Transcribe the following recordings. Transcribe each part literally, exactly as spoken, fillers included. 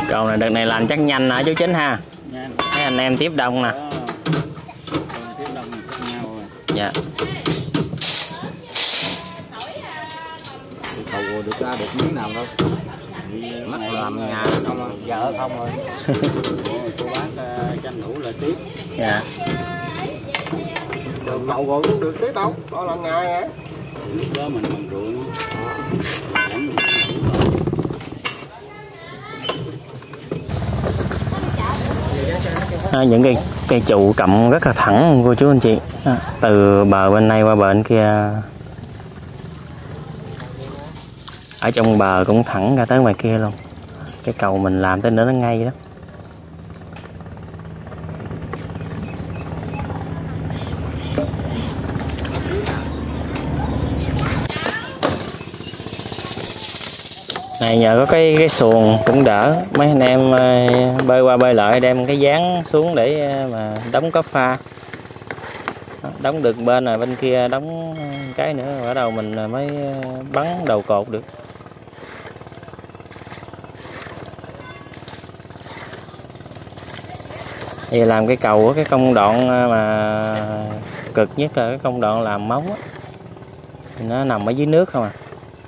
Cầu này đợt này làm chắc nhanh hả chú Chính ha? Nhanh. Thấy anh em tiếp đông nè. Tiếp đông nhau rồi. Dạ. Cầu được ra được miếng nào đâu. Mắt làm nhà không vợ không rồi. Cô bác tranh thủ là tiếp. Dạ. Được cầu rồi cũng được tiếp đâu. Đó là ngày hả? Lúc đó mình bằng ruộng. À, những cây cây trụ cặm rất là thẳng cô chú anh chị, à, từ bờ bên này qua bờ bên kia, ở trong bờ cũng thẳng ra tới ngoài kia luôn. Cái cầu mình làm tới nữa nó ngay đó. Này nhờ có cái cái xuồng cũng đỡ, mấy anh em bơi qua bơi lại đem cái dán xuống để mà đóng cốc pha, đóng được bên rồi bên kia đóng cái nữa, bắt đầu mình mới bắn đầu cột được. Thì làm cái cầu cái công đoạn mà cực nhất là cái công đoạn làm móng á, thì nó nằm ở dưới nước không à.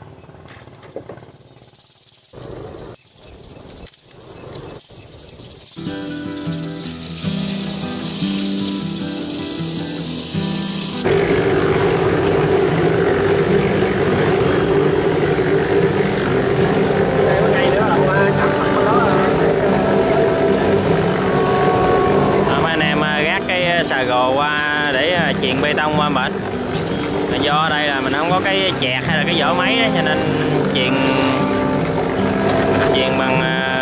Xà gồ qua để chuyền bê tông qua bển. Do đây là mình không có cái chẹt hay là cái vỏ máy đó, cho nên chuyền chuyền bằng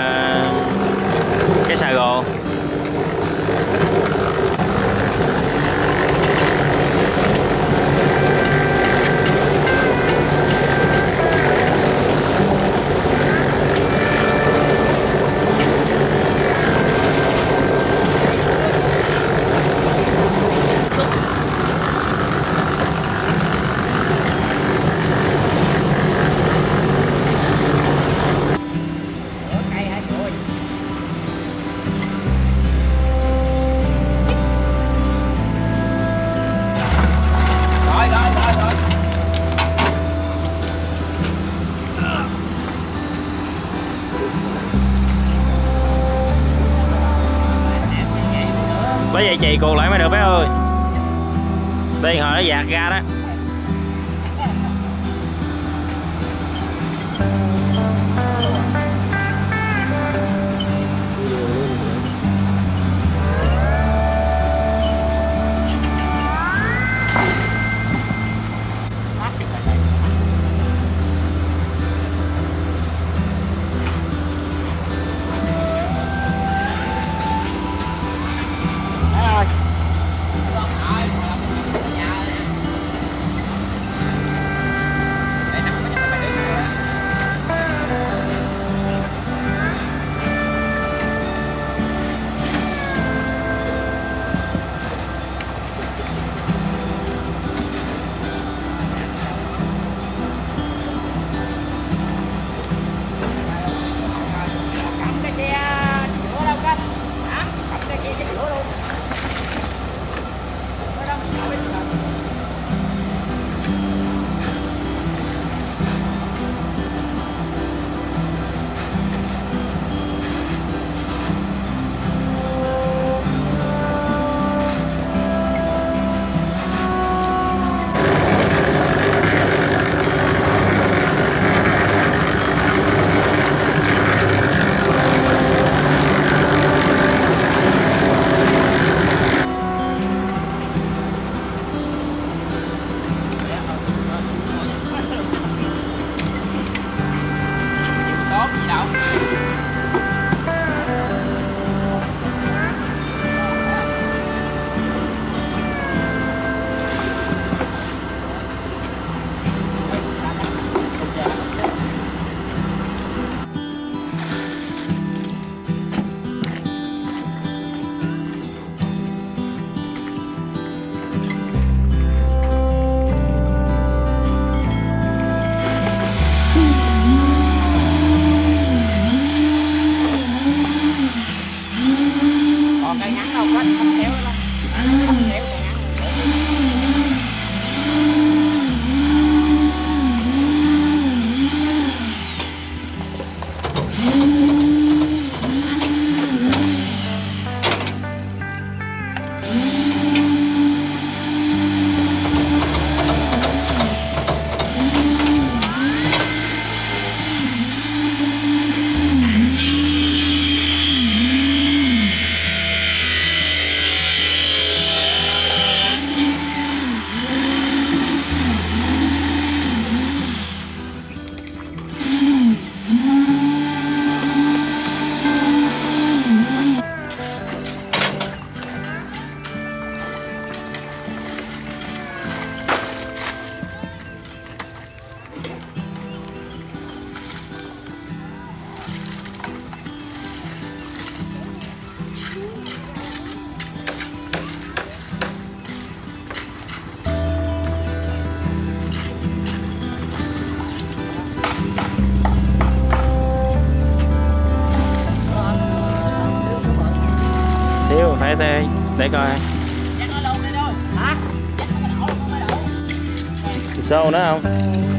cái xà gồ. Lấy dây chì cuộn lại mới được bé ơi. Đi hồi nó dạt ra đó. để, để coi. Xô nữa không?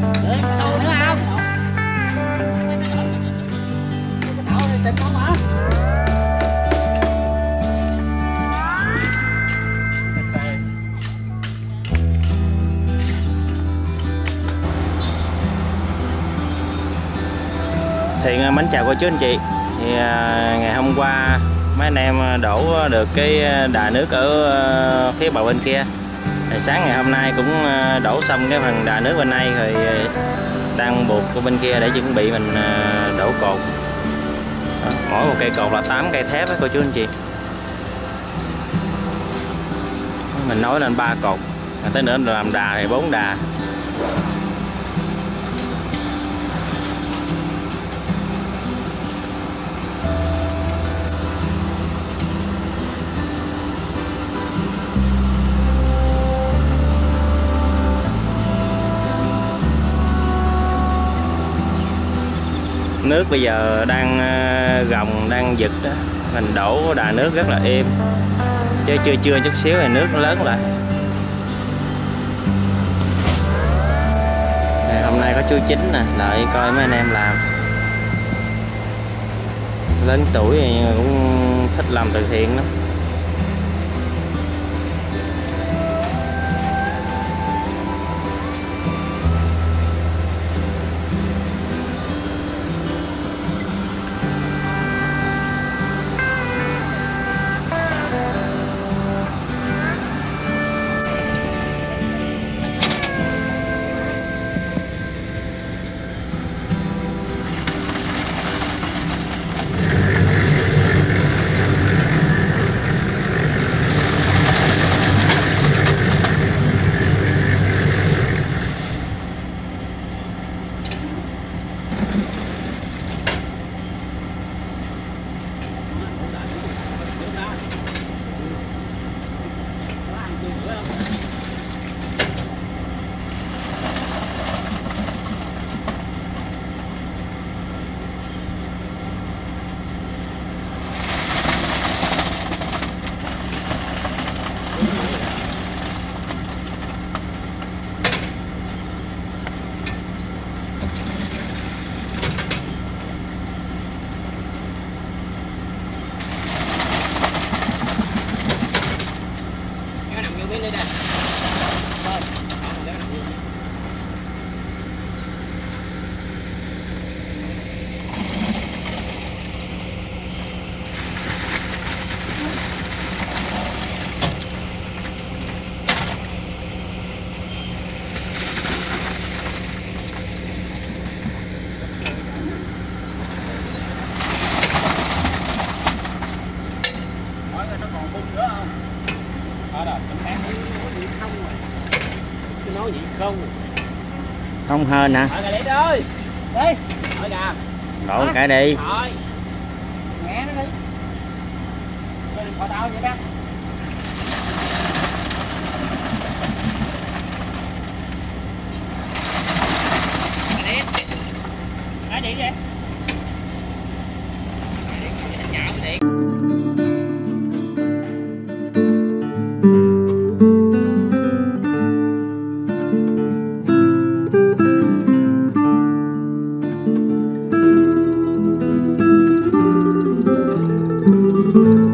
Thì mến chào cô chú anh chị. Thì à, ngày hôm qua mấy anh em đổ được cái đà nước ở phía bờ bên kia. Thì sáng ngày hôm nay cũng đổ xong cái phần đà nước bên này rồi, đang buộc của bên kia để chuẩn bị mình đổ cột. Đó, mỗi một cây cột là tám cây thép đó cô chú anh chị. Mình nói lên ba cột, tới nữa làm đà thì bốn đà. Nước bây giờ đang gồng, đang giật đó, mình đổ đà nước rất là êm, chứ chưa chưa chút xíu thì nước nó lớn lại. Thì hôm nay có chú Chính nè, đợi coi mấy anh em làm. Lớn tuổi thì cũng thích làm từ thiện lắm. Nói gì không? Không hên hả? Thôi kìa ơi. Đi. Thôi kìa. Đổ cái đi. Thôi. Mẹ nó đi. Thôi đừng khỏi tao vậy bác. Cái điện vậy? Chào cái điện. Thank you.